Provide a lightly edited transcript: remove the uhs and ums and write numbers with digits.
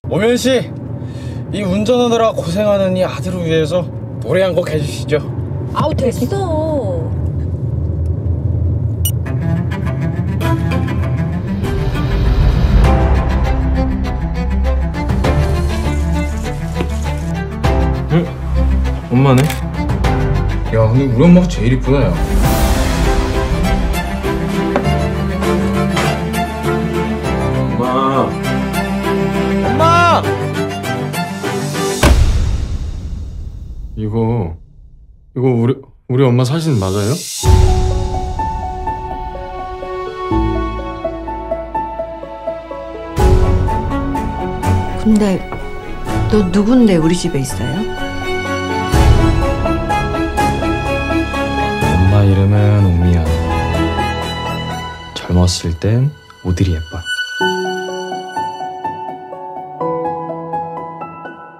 오면 씨, 이 운전하느라 고생하는 이 아들을 위해서 노래 한 곡 해주시죠. 아우 됐어. 응? 엄마네? 야, 근데 우리 엄마가 제일 이쁘다, 야. 엄마. 엄마! 이거 우리 엄마 사진 맞아요? 근데 너 누군데 우리 집에 있어요? 엄마 이름은 오미연. 젊었을 땐 오드리 헵번.